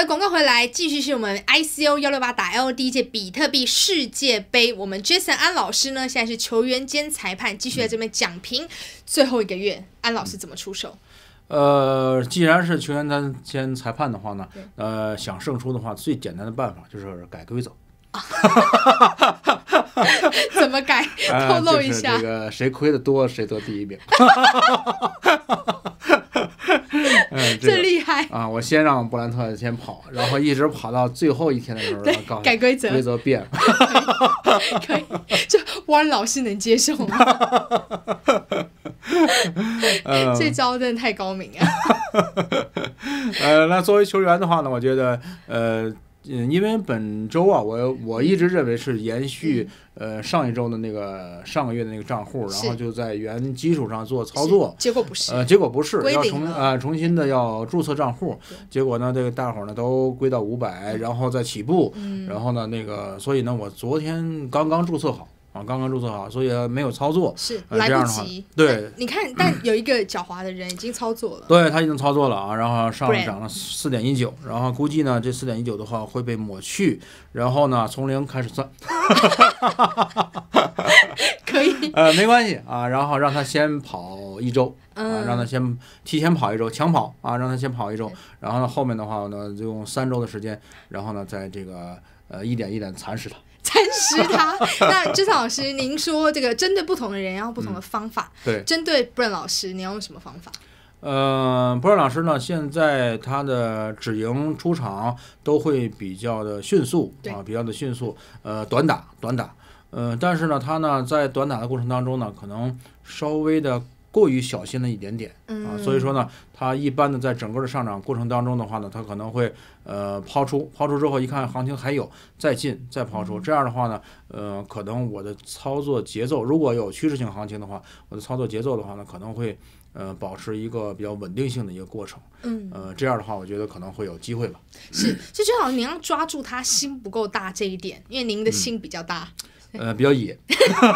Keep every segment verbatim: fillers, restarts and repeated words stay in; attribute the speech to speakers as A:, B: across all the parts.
A: 的，广告回来，继续是我们 I C O 一六八打 L 第一届比特币世界杯。我们 Jason 安老师呢，现在是球员兼裁判，继续在这边讲评。最后一个月，安老师怎么出手？
B: 呃，既然是球员兼裁判的话呢，呃，想胜出的话，最简单的办法就是改规则。
A: 怎么改？透露一下。
B: 呃就是、这个谁亏的多，谁得第一名。嗯，这
A: 个、厉害
B: 啊！我先让布兰特先跑，然后一直跑到最后一天的时候，告诉
A: 改规则，
B: 规则变了。
A: 可以，就汪老师能接受吗？
B: 呃、
A: 这招真的太高明了。
B: 呃，那作为球员的话呢，我觉得呃。嗯，因为本周啊，我我一直认为是延续呃上一周的那个上个月的那个账户，然后就在原基础上做操作。
A: 结果不是。
B: 呃，结果不是，要重呃重新的要注册账户。结果呢，这个大伙儿呢都归到五百，然后再起步。嗯。然后呢，那个所以呢，我昨天刚刚注册好。啊，刚刚注册好，所以没有操作，
A: 是、
B: 呃、
A: 来不及。
B: 对，
A: 你看，但有一个狡猾的人已经操作了。
B: 对，他已经操作了啊，然后上涨了四点一九，然后估计呢，这四点一九的话会被抹去，然后呢，从零开始算。
A: 可以。
B: 呃，没关系啊，然后让他先跑一周。啊，让他先提前跑一周，强跑啊，让他先跑一周，然后呢，后面的话呢，就用三周的时间，然后呢，再这个呃一点一点蚕食他。
A: 蚕食他。那志尚老师，您说这个针对不同的人要用不同的方法，
B: 嗯、对，
A: 针对 Brian 老师，你要用什么方法？
B: 呃 ，Brian 老师呢，现在他的止盈出场都会比较的迅速啊，比较的迅速，呃，短打短打，呃，但是呢，他呢在短打的过程当中呢，可能稍微的。过于小心了一点点啊，所以说呢，它一般的在整个的上涨过程当中的话呢，它可能会呃抛出，抛出之后一看行情还有，再进再抛出，这样的话呢，呃，可能我的操作节奏如果有趋势性行情的话，我的操作节奏的话呢，可能会呃保持一个比较稳定性的一个过程，嗯，呃，这样的话，我觉得可能会有机会吧。
A: 是，就正好您要抓住他心不够大这一点，因为您的心比较大。嗯
B: 呃，比较野，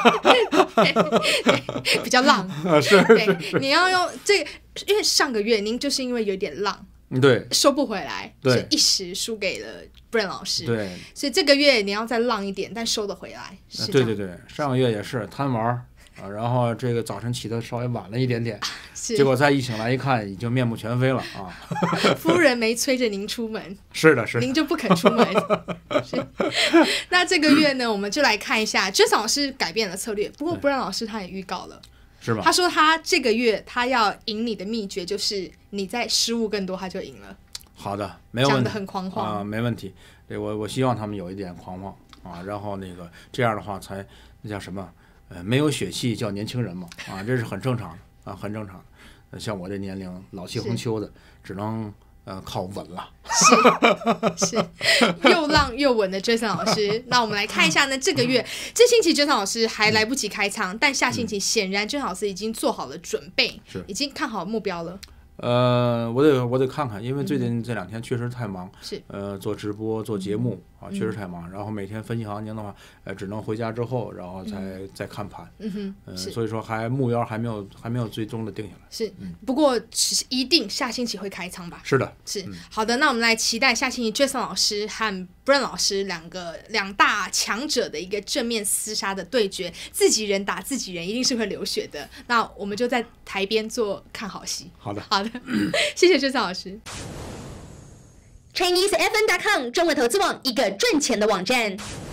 A: 比较浪，
B: 啊、是是是，
A: 你要用这个，因为上个月您就是因为有点浪，
B: 对，
A: 收不回来，
B: 对，
A: 所以一时输给了 Brian 老师，
B: 对，
A: 所以这个月你要再浪一点，但收得回来，是
B: 对对对，上个月也是贪玩。啊，然后这个早晨起的稍微晚了一点点，结果再一醒来一看，已经面目全非了啊！
A: 夫人没催着您出门，
B: 是的，是的，
A: 您就不肯出门。是。那这个月呢，我们就来看一下 Jason 老师改变了策略，不过 Brian 老师他也预告了，
B: 是吧？
A: 他说他这个月他要赢你的秘诀就是你在失误更多，他就赢了。
B: 好的，没有问题，讲
A: 得很狂妄
B: 啊，没问题。对我我希望他们有一点狂妄啊，然后那个这样的话才那叫什么？呃，没有血气叫年轻人嘛，啊，这是很正常的啊，很正常的。呃，像我这年龄老气横秋的，只能呃靠稳了。
A: 是是，又浪又稳的 Jason 老师。那我们来看一下呢，这个月这星期 Jason 老师还来不及开仓，嗯、但下星期显然 Jason 老师已经做好了准备，
B: 是
A: 已经看好目标了。
B: 呃，我得我得看看，因为最近这两天确实太忙，
A: 是、
B: 嗯、呃做直播做节目啊，确实太忙。然后每天分析行情的话，呃，只能回家之后，然后才、嗯、再看盘。嗯哼，呃、所以说还目标还没有还没有最终的定下来。
A: 是，嗯、不过一定下星期会开仓吧？
B: 是的，
A: 是、嗯、好的。那我们来期待下星期 Jason 老师和 Brian 老师两个两大强者的一个正面厮杀的对决，自己人打自己人，一定是会流血的。那我们就在台边做看好戏。
B: 好的，
A: 好的。谢谢 Jason 老师。
C: Chinese F N 点 com 中文投资网，一个赚钱的网站。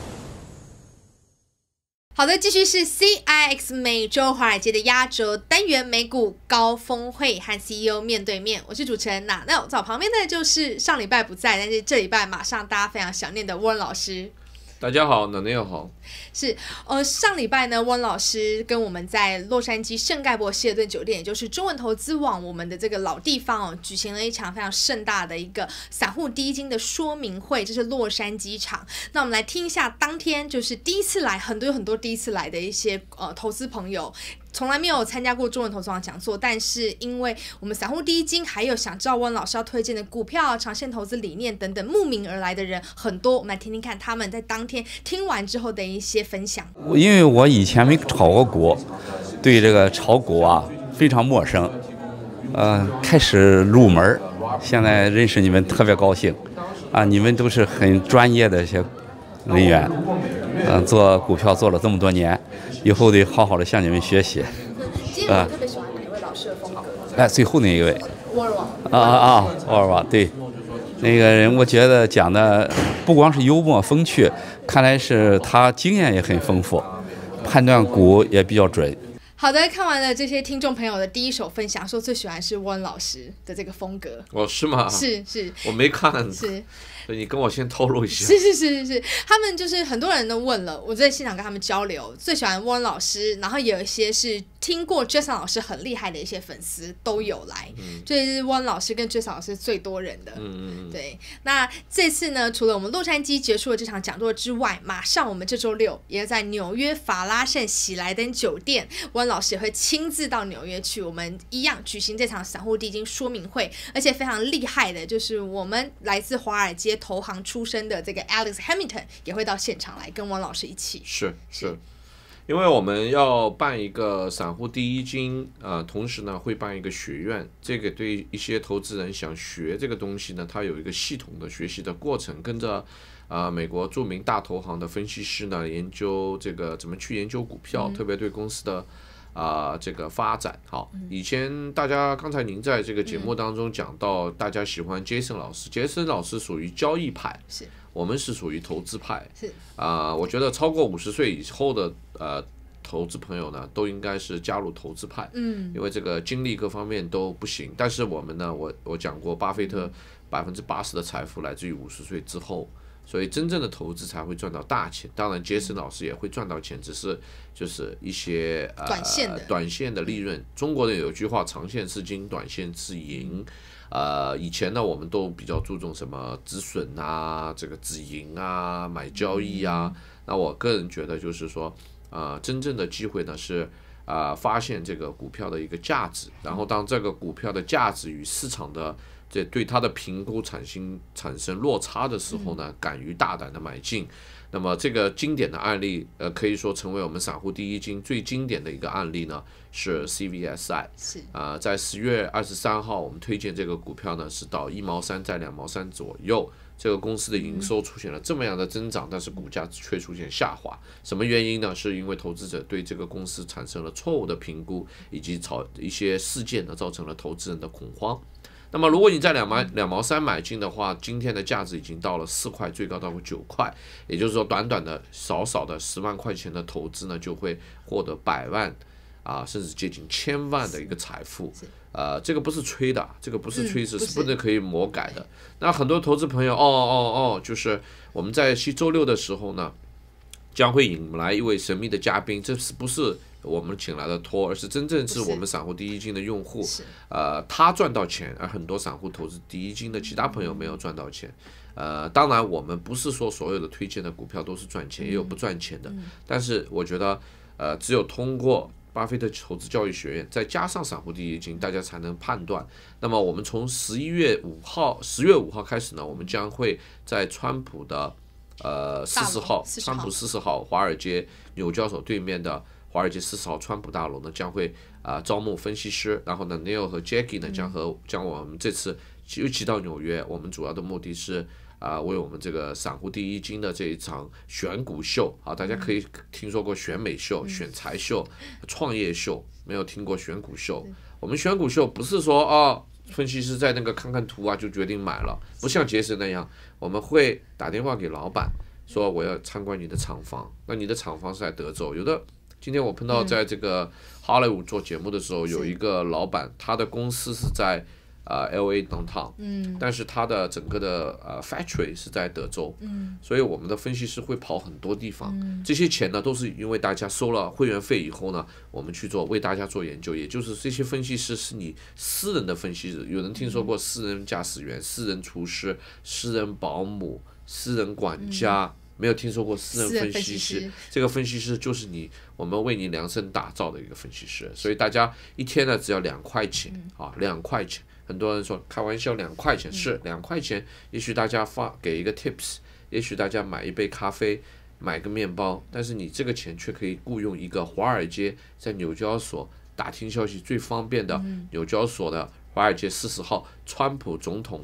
A: 好的，继续是 C I X 每周华尔街的压轴单元美股高峰会和 C E O 面对面，我是主持人娜。那在我旁边的就是上礼拜不在，但是这礼拜马上大家非常想念的 Warren 老师。
D: 大家好，奶奶也好。
A: 是，呃，上礼拜呢，温老师跟我们在洛杉矶圣盖博希尔顿酒店，也就是中文投资网我们的这个老地方哦，举行了一场非常盛大的一个散户第一金的说明会，这是洛杉矶场。那我们来听一下，当天就是第一次来，很多很多第一次来的一些呃投资朋友。从来没有参加过中文投资网讲座，但是因为我们散户第一金，还有想知道温老师要推荐的股票、长线投资理念等等，慕名而来的人很多。我们来听听看他们在当天听完之后的一些分享。
E: 因为我以前没炒过股，对这个炒股啊非常陌生，呃，开始入门，现在认识你们特别高兴。 啊，你们都是很专业的一些人员，嗯，做股票做了这么多年，以后得好好的向你们学习。
A: 今天我特别喜欢哪位老师的风格？
E: 哎，最后那一位。
A: 沃尔沃。
E: 啊啊啊！沃尔沃，对，那个人我觉得讲的不光是幽默风趣，看来是他经验也很丰富，判断股也比较准。
A: 好的，看完了这些听众朋友的第一手分享，说最喜欢是沃恩老师的这个风格。
D: 哦，是吗？
A: 是是，
D: 我没看。
A: 是。
D: 所以你跟我先透露一下。
A: 是是是是，他们就是很多人都问了，我在现场跟他们交流，最喜欢沃恩老师，然后也有一些是听过 Jason 老师很厉害的一些粉丝都有来，嗯、所以是沃恩老师跟 Jason 老师最多人的。嗯嗯对，那这次呢，除了我们洛杉矶结束了这场讲座之外，马上我们这周六也在纽约法拉盛喜来登酒店，沃恩老师也会亲自到纽约去，我们一样举行这场散户基金说明会，而且非常厉害的就是我们来自华尔街投行出身的这个 Alex Hamilton 也会到现场来跟汪老师一起。
D: 是是，因为我们要办一个散户第一金，呃，同时呢会办一个学院，这个对一些投资人想学这个东西呢，它有一个系统的学习的过程，跟着呃美国著名大投行的分析师呢研究这个怎么去研究股票，嗯、特别对公司的。啊、呃，这个发展好。以前大家刚才您在这个节目当中讲到，大家喜欢 Jason 老师，杰森老师属于交易派，
A: 是
D: 我们是属于投资派。
A: 是
D: 啊、呃，我觉得超过五十岁以后的呃投资朋友呢，都应该是加入投资派。嗯，因为这个精力各方面都不行。但是我们呢，我我讲过，巴菲特百分之八十的财富来自于五十岁之后。所以真正的投资才会赚到大钱，当然杰森老师也会赚到钱，只是就是一些呃
A: 短线的
D: 短线的利润。中国人有句话，长线是金，短线是银。呃，以前呢，我们都比较注重什么止损啊，这个止盈啊，买交易啊。嗯、那我个人觉得就是说，呃，真正的机会呢是啊、呃，发现这个股票的一个价值，然后当这个股票的价值与市场的这对它的评估产生产生落差的时候呢，敢于大胆的买进。那么这个经典的案例，呃，可以说成为我们散户第一金最经典的一个案例呢，是 C V S I。
A: 是
D: 啊、呃，在十月二十三号，我们推荐这个股票呢，是到一毛三，在两毛三左右。这个公司的营收出现了这么样的增长，但是股价却出现下滑，什么原因呢？是因为投资者对这个公司产生了错误的评估，以及炒一些事件呢，造成了投资人的恐慌。那么，如果你在两毛两毛三买进的话，今天的价值已经到了四块，最高到过九块，也就是说，短短的少少的十万块钱的投资呢，就会获得百万啊，甚至接近千万的一个财富。呃，这个不是吹的，这个不是吹是、嗯、是不能可以魔改的。那很多投资朋友，哦哦哦，就是我们在期周六的时候呢，将会引来一位神秘的嘉宾，这是不是我们请来的托，而是真正是我们散户第一金的用户，呃，他赚到钱，而很多散户投资第一金的其他朋友没有赚到钱。呃，当然我们不是说所有的推荐的股票都是赚钱，也有不赚钱的，嗯、但是我觉得，呃，只有通过巴菲特投资教育学院，再加上散户第一金，大家才能判断。那么我们从十一月五号，十月五号开始呢，我们将会在川普的呃四十号，川普四十号，华尔街纽交所对面的华尔街四十号川普大楼呢，将会啊、呃、招募分析师。然后呢 ，Neil 和 Jackie 呢，将和将我们这次尤其到纽约，我们主要的目的是。啊、呃，为我们这个散户第一金的这一场选股秀啊，大家可以听说过选美秀、选财秀、创业秀，没有听过选股秀。我们选股秀不是说哦，分析师在那个看看图啊就决定买了，不像杰森那样，我们会打电话给老板说我要参观你的厂房，那你的厂房是在德州，有的。今天我碰到在这个好莱坞做节目的时候，有一个老板，他的公司是在。呃 ，L A downtown，嗯，但是它的整个的呃 factory 是在德州，嗯，所以我们的分析师会跑很多地方，嗯，这些钱呢都是因为大家收了会员费以后呢，我们去做为大家做研究，也就是这些分析师是你私人的分析师，有人听说过私人驾驶员、私人厨师、私人保姆、私人管家。嗯，没有听说过私人分析师，这个分析师就是你，我们为你量身打造的一个分析师，所以大家一天呢只要两块钱啊，两块钱。很多人说开玩笑，两块钱是两块钱，也许大家发给一个 tips， 也许大家买一杯咖啡，买个面包，但是你这个钱却可以雇佣一个华尔街在纽交所打听消息最方便的纽交所的华尔街四十号川普总统的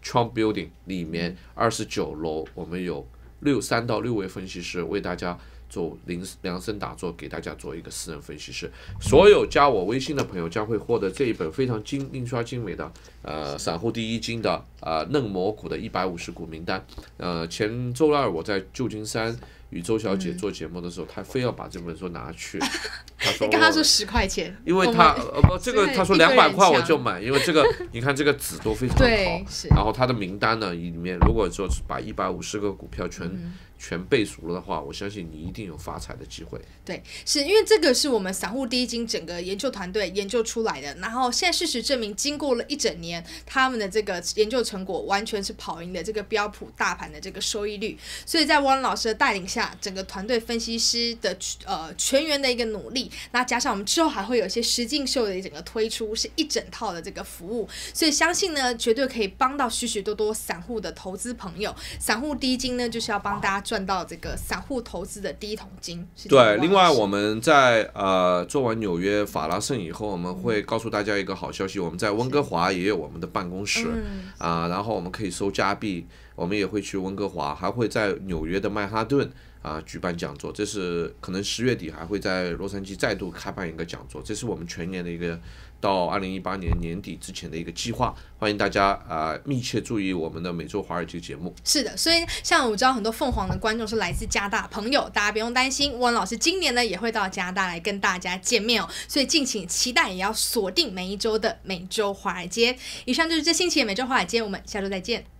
D: Trump Building 里面二十九楼，我们有六三到六位分析师为大家做量身打造，给大家做一个私人分析师。所有加我微信的朋友将会获得这一本非常精印刷精美的呃散户第一金的呃嫩蘑股的一百五十股名单。呃，前周二我在旧金山与周小姐做节目的时候，她非要把这本书拿去，她说
A: 你跟她说十块钱，
D: 因为她呃不这个她说两百块我就买，因为这个你看这个纸都非常好，然后它的名单呢里面如果说是把一百五十个股票全、嗯全背熟了的话，我相信你一定有发财的机会。
A: 对，是因为这个是我们散户第一金整个研究团队研究出来的，然后现在事实证明，经过了一整年，他们的这个研究成果完全是跑赢的这个标普大盘的这个收益率。所以在汪老师的带领下，整个团队分析师的呃全员的一个努力，那加上我们之后还会有一些实境秀的整个推出，是一整套的这个服务，所以相信呢，绝对可以帮到许许多多散户的投资朋友。散户第一金呢，就是要帮大家赚到这个散户投资的第一桶金。
D: 对，另外我们在呃做完纽约法拉盛以后，我们会告诉大家一个好消息，我们在温哥华也有我们的办公室啊、呃，然后我们可以收加币，我们也会去温哥华，还会在纽约的曼哈顿啊、呃、举办讲座，这是可能十月底还会在洛杉矶再度开办一个讲座，这是我们全年的一个到二零一八年年底之前的一个计划，欢迎大家啊、呃、密切注意我们的每周华尔街节目。
A: 是的，所以像我知道很多凤凰的观众是来自加拿大朋友，大家不用担心，温老师今年呢也会到加拿大来跟大家见面哦，所以敬请期待，也要锁定每一周的每周华尔街。以上就是这星期的每周华尔街，我们下周再见。